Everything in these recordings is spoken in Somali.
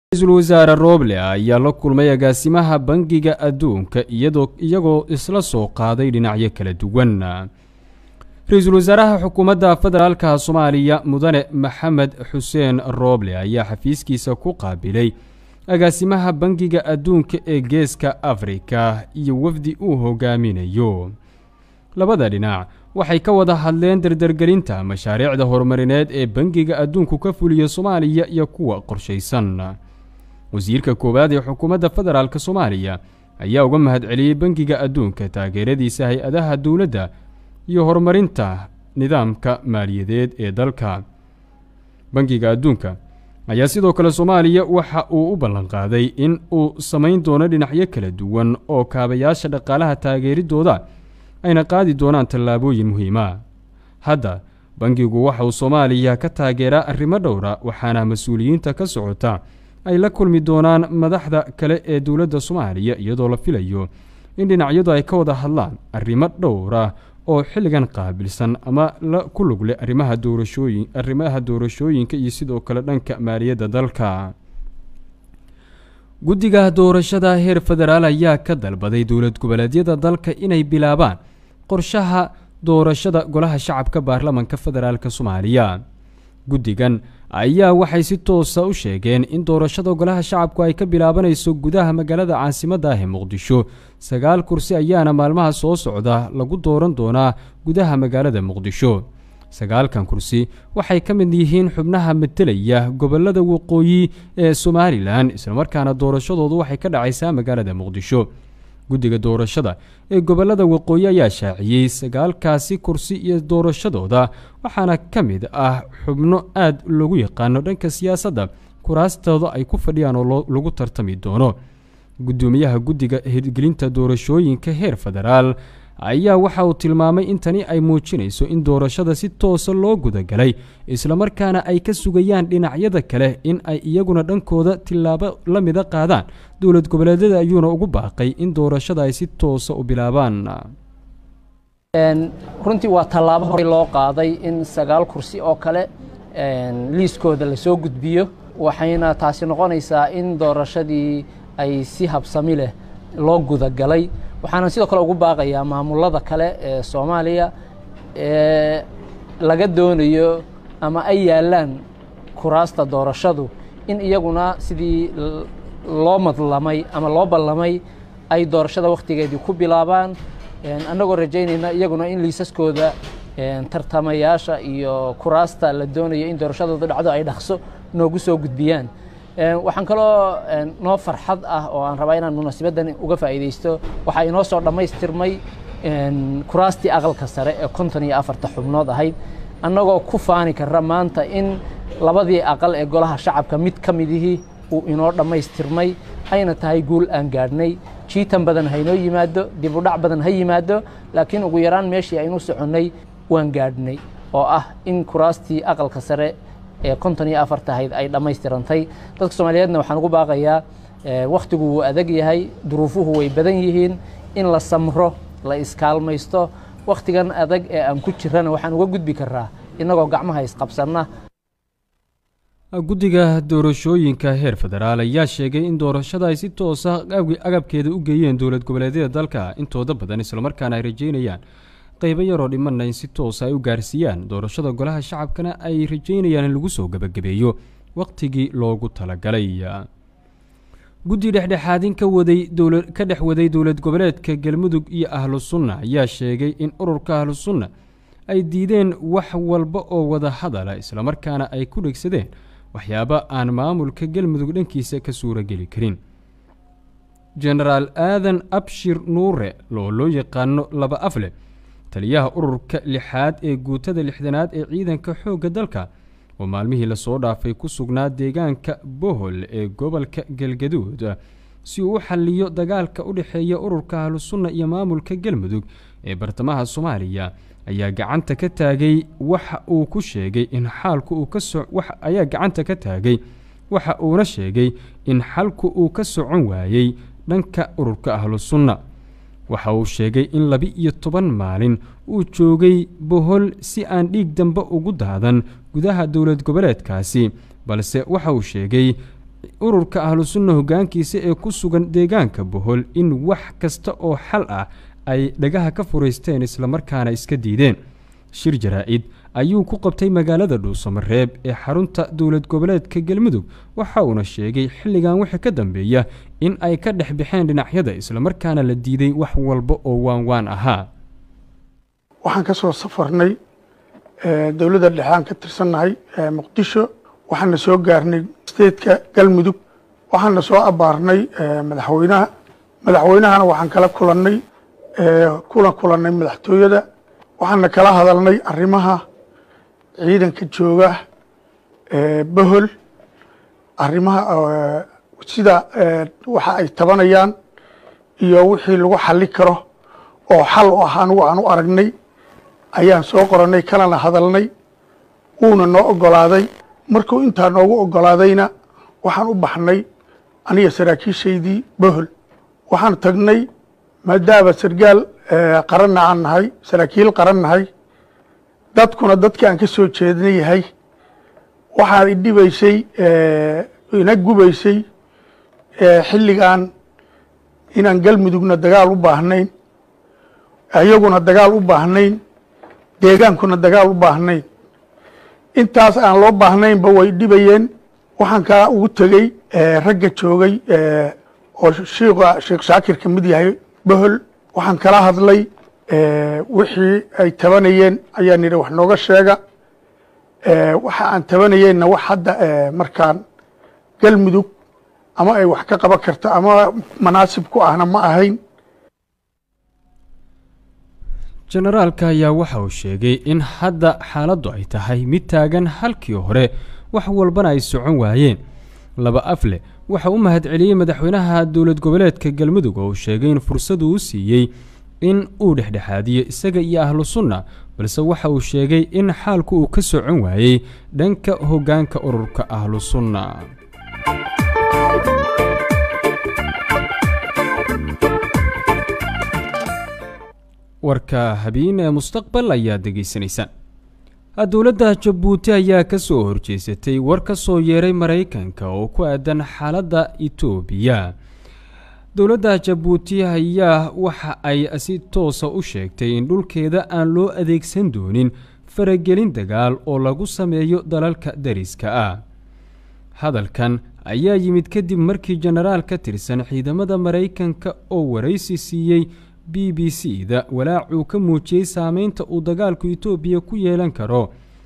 Ra'iisul Wasaare Roble ayaa la kulmay agaasimaha Bangiga Adduunka iyagoo isla soo qaaday dhinacyo kala duwan. Ra'iisul Wasaaraha Xukuumadda Federaalka Soomaaliya Mudane Maxamed Xuseen Roble ayaa xafiiskiisa ku qaabilay agaasimaha Bangiga Adduunka ee Geeska Afrika iyo wafdi uu hogaaminayo. Labada dhinac waxay ka wada hadleen dardargelinta mashaariicda horumarineed ee Bangiga Adduunku ka fuliyo Soomaaliya iyo kuwa qorshaysan. wasiirka koowaad ee xukuumadda federaalka Soomaaliya ayaa uga mahadceliyay Bangiga Adduunka taageeradiisa hay'adaha dawladda iyo horumarinta nidaamka maaliyadeed ee dalka. Bangiga Adduunka ayaa sidoo kale Soomaaliya waxa uu u ballan qaaday in uu samayn doono dhinacyo kala duwan oo kaabayaasha dhaqaalaha taageeridooda ayna qaadi doonaan tallaabooyin muhiim ah. Hadda bangigu waxa uu Soomaaliya ka taageeraa arrimo dhowra waxaana mas'uuliyiinta ka socota ay la kulmi doonaan madaxda kale ee dawladda Soomaaliya iyadoo la filayo in dhinacyadu ay ka wada hadlaan arrimo dhowra oo xilligan qaabilsan ama la ku lug leh arrimaha doorashooyinka iyo sidoo kale dhanka maaliyadda dalka. Guddiga doorashada heer federaal ayaa ka dalbaday dawlad goboleedyada dalka inay bilaabaan qorshaha doorashada golaha shacabka baarlamaanka federaalka Soomaaliya. Guddigan ayaa waxay si toos ah u sheegeen in doorashada golaha shacabku ay ka bilaabanayso gudaha magaalada caasimadda ah ee Muqdisho. 9 kursi ayaana maalmaha soo socda lagu dooran doonaa gudaha magaalada Muqdisho. 9 kursi waxay ka mid yihiin xubnaha metelaya gobolada waqooyi ee Somaliland isla markaana doorashadoodu waxay ka dhacaysaa magaalada Muqdisho. Guddiga doorashada ee gobolada waqooyi ayaa shaaciyay 9 kursi iyo doorashadooda waxaana ka mid ah xubno aad loogu yaqaan dhanka siyaasadda kuraastooda ay ku fadhiyaan oo lagu tartami doono. Gudoomiyaha guddiga hirgelinta doorashooyinka heer federaal ayaa waxa uu tilmaamay in tani ay muujinayso in doorashada si toos ah loo gudagalay isla markaana ay ka sugayaan dhinacyada kale in ay iyaguna dhankooda tilaabo la mid qaadaan. dawlad goboleedyada ayuuna ugu baaqay in doorashada ay si toos ah u bilaabaan. runtii waa tallaabo hore loo qaaday in 9 kursi oo kale liiskooda la soo gudbiyo waxayna taasi noqonaysaa in doorashadii ay si habsami leh loo gudagalay. waxaana sidoo kale ugu baaqayaa maamulada kale ee Soomaaliya ee laga doonayo ama ay yaalaan kuraasta doorashadu in iyaguna sidii loo madlamay ama loo ballamay ay doorashada waqtigeedii ku bilaabaan. annagoo rajaynayna iyaguna in liisaskooda tartamayaasha iyo kuraasta la doonayo in doorashadooda dhacdo ay dhaqso noogu soo gudbiyaan. waxaan kaloo noo farxad ah oo aan rabaa inaan munaasabaddan uga faa'iideysto waxa inoo soo dhammaystirmay kuraastii aqalka sare ee 54 xubnood ahayd annagoo ku faani karra maanta in labadii aqal ee golaha shacabka mid ka midihii uu inoo dhammaystirmay ayna tahay guul aan gaadhnay. jiitan badan haynoo yimaado dib u dhac badan ha yimaado laakiin ugu yaraan meeshii aynu soconnay waan gaadhnay oo ah in kuraastii aqalka sare ee 54 ahayd ay dhammaystirantay. dadka Soomaaliyeedna waxaan ugu baaqayaa waqtigu wuu adag yahay duruufuhu way badan yihiin in la samro la iskaalmaysto waqtigan adag ee aan ku jirana waxaan uga gudbi karaa inagoo gacmaha isqabsanna. Guddiga doorashooyinka heer federaal ayaa sheegay in doorashada ay si toos ah agabkeeda u geeyeen dawlad goboleedyada dalka intooda badan isla markaana ay rajeynayaan qaybo yaroo dhimanna in si toos ay u gaarsiiyaan doorashada golaha shacabkana ay rajeynayaan in lagu soo gabagabeeyo waqtigii loogu talagalay. guddi dhexdhexaadin ka dhex waday dawlad goboleedka Galmudug iyo Ahlu Sunna ayaa sheegay in ururka Ahlu Sunna ay diideen wax walba oo wada hadala isla markaana ay ku dhigsadeen waxyaabo aan maamulka Galmudug dhankiisa ka suuragali karin. General Aadan Abshir Nuure loo yaqaano laba afle taliyaha ururka 6aad ee guutada 6aad ee ciidanka xoogga dalka oo maalmihii la soo dhaafay ku sugnaa deegaanka Bohol ee gobolka Galgaduud si uu u xalliyo dagaalka u dhaxeeya ururka Ahlu Sunna iyo maamulka Galmudug ee bartamaha Soomaaliya ayaa gacanta ka taagay waxa uu ku sheegay in xalku uu ka socon waayay dhanka ururka Ahlu Sunna. waxa uu sheegay in 12 maalin uu joogay Bohol si aan dhiig dambe ugu daadan gudaha dawlad goboleedkaasi balse waxa uu sheegay ururka ahlu sunna hoggaankiisa ee ku sugan deegaanka bohol in wax kasta oo xal ah ay dhagaha ka furaysteen islamarkaana iska diideen. shir jaraa-id ayuu ku qabtay magaalada dhuusamareeb ee xarunta dowlad goboleedka galmudug waxa uuna sheegay xilligan wixii ka dambeeya in ay ka dhex baxeen dhinacyada islamarkaana la diiday wax walba oo waan ahaa. waxaan ka soo safarnay dowladda dhexe aan ka tirsannahay muqdisho waxaana soo gaarnay steedka galmudug waxaana soo abaarnay madaxweynahana waxaan kala kulannay madaxtooyada waxaana kala hadalnay arrimaha ciidanka jooga bohol arrimaha sida waxa ay tabanayaan iyo wixii lagu xalli karo oo xal u ah anigu aan u aragnay ayaan soo qorannay kalana hadalnay wuuna noo oggolaaday markuu intaa noogu oggolaadayna waxaan u baxnay aniga saraakiishaydii bohol waxaan tagnay maadaama sargaal qaranna aan nahay saraakiil qaran nahay dadkuna dadkii aan ka soo jeedna yahay waxaan idhibaysay ina gubaysay xilligan inaan galmudugna dagaal u baahnayn ayaguna dagaal u baahnayn deegaankuna dagaal u baahnayn intaas aan loo baahnaynba way dhibayeen waxaan kaa ugu tegey ragga joogay oo sheekh shaakir ka mid yahay bohol waxaan kala hadlay wixii ay tabanayeen ayaan yidhi wax nooga sheega waxa aan tabanayeenna wax hadda markaan galmudug ama ay wax ka qaban karto ama manaasib ku ahna ma ahayn. jenaraalka ayaa waxa uu sheegay in hadda xaaladdu ay tahay mid taagan halkii hore wax walbana ay socon waayeen. laba afle waxa u mahad celiyey madaxweynaha dowlad goboleedka galmudug oo sheegay in fursadu u siiyey in uu dhexdhexaadiyo isaga iyo ahlu sunna balse waxa uu sheegay in xaalku uu ka socon waayey dhanka hoggaanka ururka ahlu sunna. warka habeen ee mustaqbal ayaa degeysanaysaan. dowladda jabuuti ayaa ka soo horjeesatay war ka soo yeeray maraykanka oo ku aadan xaaladda itoobiya. dowladda jabuuti ayaa waxa ay si toosa u sheegtay in dhulkeeda aan loo adeegsan doonin faragelin dagaal oo lagu sameeyo dalalka dariska ah. hadalkan ayaa yimid kadib markii jenaraal ka tirsan ciidamada maraykanka oo waraysi siiyey BBC-da walaacuu ka muujiyey saameynta uu dagaalku Itoobiya ku yeelan karo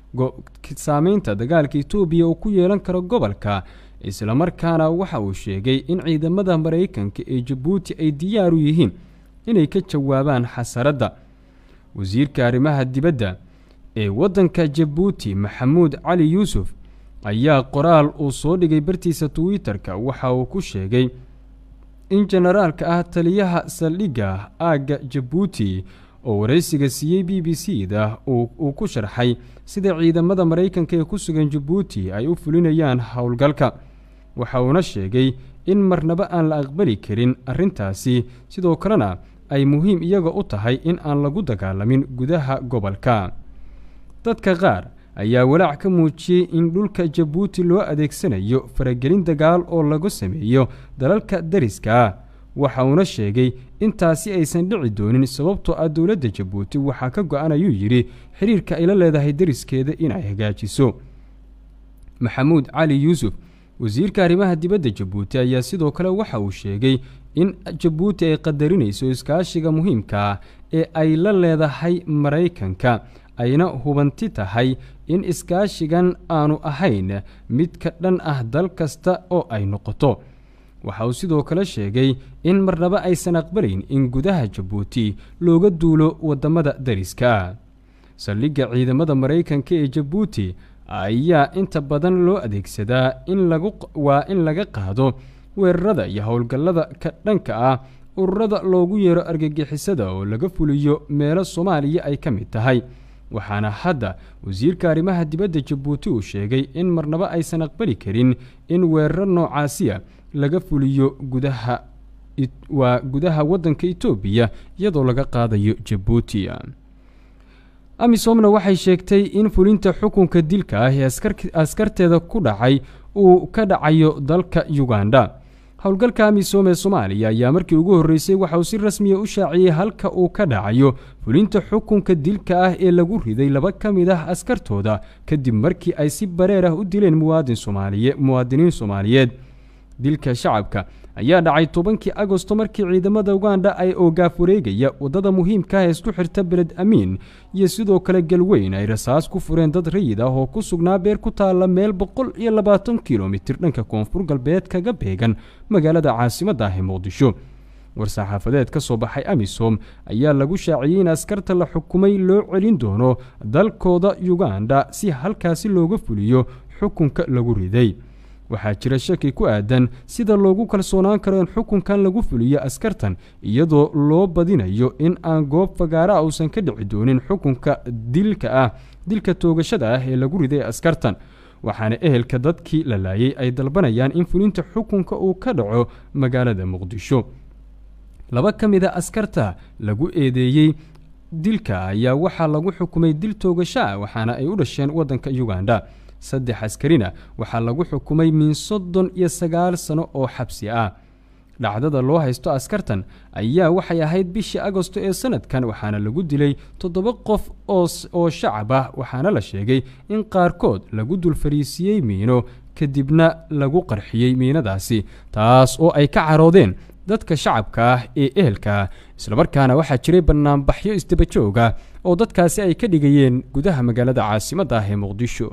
gobolka isla markaana waxa uu sheegay in ciidamada maraykanka ee Jabuuti ay diyaar u yihiin inay ka jawaabaan xasaradda. wasiirka arrimaha dibadda ee wadanka Jabuuti Maxamuud Cali Yuusuf ayaa qoraal uu soo dhigay bartiisa Twitter-ka waxa uu ku sheegay in generaalka ah taliyaha saldhigga aagga Jabuuti oo waraysiga siiyey BBC-da uu ku sharxay sida ciidamada maraykanka ee ku sugan Jabuuti ay u fulinayaan howlgalka. waxa uuna sheegay in marnaba aan la aqbali karin arrintaasi sidoo kalena ay muhiim iyaga u tahay in aan lagu dagaalamin gudaha gobolka. dadka qaar ayaa walaac ka muujiyey in dhulka Jabuuti loo adeegsanayo faragelin dagaal oo lagu sameeyo dalalka dariska ah. waxa uuna sheegay intaasi aysan dhici doonin sababtoo ah dowladda Jabuuti waxa ka go'an ayuu yiri xiriirka ay la leedahay dariskeeda in ay hagaajiso. Maxamuud Cali Yuusuf wasiirka arrimaha dibadda Jabuuti ayaa sidoo kale waxa uu sheegay in Jabuuti ay qadarinayso iskaashiga muhiimka ah ee ay la leedahay maraykanka ayna hubanti tahay in iskaashigan aanu ahayn mid ka dhan ah dal kasta oo ay noqoto. waxa uu sidoo kale sheegay in marnaba aysan aqbalayn in gudaha Jabuuti looga duulo wadamada dariska. saldhigga ciidamada maraykanka ee Jabuuti ayaa inta badan loo adeegsadaa in laga qaado weerarada iyo howlgallada ka dhanka ah ururada loogu yeero argagixisada oo laga fuliyo meelo Soomaaliya ay ka mid tahay. waxaana hadda wasiirka arrimaha dibadda Jabuuti uu sheegay in marnaba aysan aqbali karin in weerar noocaasiya laga fuliyo gudaha wadanka Itoobiya iyadoo laga qaadayo Jabuuti. amisomna waxay sheegtay in fulinta xukunka dilka ah ee askarteeda ku dhacay uu ka dhacayo dalka Uganda. howlgalka amisom ee Soomaaliya ayaa markii ugu horeysay waxa uu si rasmi ah u shaaciyay halka uu ka dhacayo fulinta xukunka dilka ah ee lagu riday laba ka mid ah askartooda kadib markii ay si bareer ah u dileen muwaadiniin Soomaaliyeed. dilka shacabka ayaa dhacay 10 Agoosto markii ciidamada Uganda ay oogaaf wareegaya wadada muhiimka ah ee isku xirta Beled Amiin iyo sidoo kale Galweyn ay rasaas ku fureen dad rayid ah oo ku sugnaa beer ku taala meel 120 kiiloomitir dhanka koonfur galbeed kaga beegan magaalada caasimadda ah ee Muqdisho. war-saxaafadeed ka soo baxay amisom ayaa lagu shaaciyay in askarta la xukumay loo celin doono dalkooda Uganda si halkaasi looga fuliyo xukunka lagu riday. waxaa jira shaki ku aadan sida loogu kalsoonaan karo in xukunkan lagu fuliyo askartan iyadoo loo badinayo in aan goob fagaara uusan ka dhici doonin xukunka dilka toogashada ah ee lagu riday askartan. waxaana ehelka dadkii la laayay ay dalbanayaan in fulinta xukunka uu ka dhaco magaalada Muqdisho. laba ka mid ah askarta lagu eedeeyay dilka ayaa waxaa lagu xukumay dil toogasho ah waxaana ay u dhasheen wadanka Uganda. 3 askarina waxaa lagu xukumay min 39 sano oo xabsi ah. dhacdada loo haysto askartan ayaa waxay ahayd bishii Agoosto ee sanadkan waxaana lagu dilay 7 qof oo shacab ah waxaana la sheegay in qaarkood lagu dul fariisiyay miino kadibna lagu qarxiyay miinadaasi taas oo ay ka caroodeen dadka shacabka ah ee ehelka isla markaana waxaa jiray banaanbaxyo isdaba joog ah oo dadkaasi ay ka dhigayeen gudaha magaalada caasimadda ah ee Muqdisho.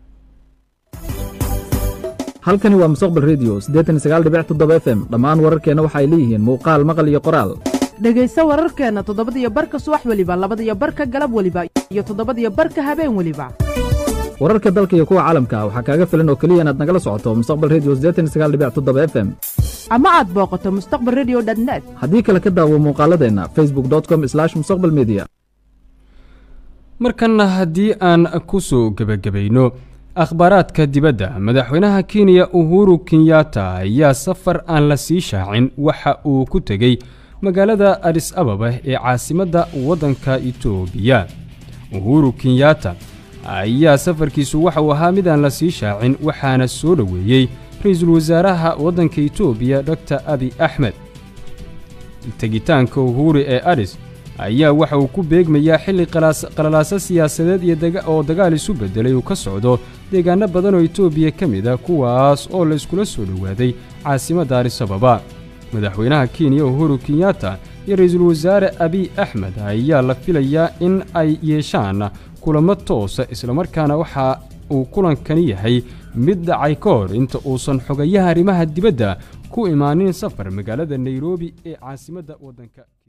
halkani waa Mustaqbal Radio 89.7 FM dhammaan wararkeena waxa ay leeyihiin muuqaal maqal iyo qoraal. dhagayso wararkeena 7:00 subax waliba 2:00 galab waliba iyo 7:00 habeen waliba. wararka dalka iyo kuwa caalamka waxa kaaga filan oo kaliya inaad nagala socoto Mustaqbal Radio 89.7 FM ama aad booqato mustaqbalradio.net. haddii kale ka daawo muuqaaladeena facebook.com/mustaqbalmedia. markana haddii aan ku soo gabagabayno akhbaaraadka dibadda, madaxweynaha Kenya Uhuru Kenyatta ayaa safar aan la sii shaacin waxa uu ku tegay magaalada Addis Ababa ee caasimadda waddanka Itoobiya. Uhuru Kenyatta ayaa safarkiisu waxa uu ahaa mid aan la sii shaacin waxaana soo dhaweeyay ra'iisul wasaaraha waddanka Itoobiya Dr. Abiy Ahmed. tagitaanka Uhuru ee Addis ayaa waxa uu ku beegmayaa xilli qalalaasa siyaasadeed iyo dagaal isu bedelay uu ka socdo deegaano badan oo Itoobiya ka mid ah kuwaas oo la iskula soo dhawaaday caasimadda Addis Ababa. madaxweynaha Kenya Uhuru Kenyatta iyo ra'iisul wasaare Abiy Ahmed ayaa la filayaa in ay yeeshaan kulamo toos ah isla markaana waxa uu kulankani yahay mid dhacay ka hor inta uusan xogayaha arrimaha dibadda ku imaanin safar magaalada Nairobi ee caasimadda waddanka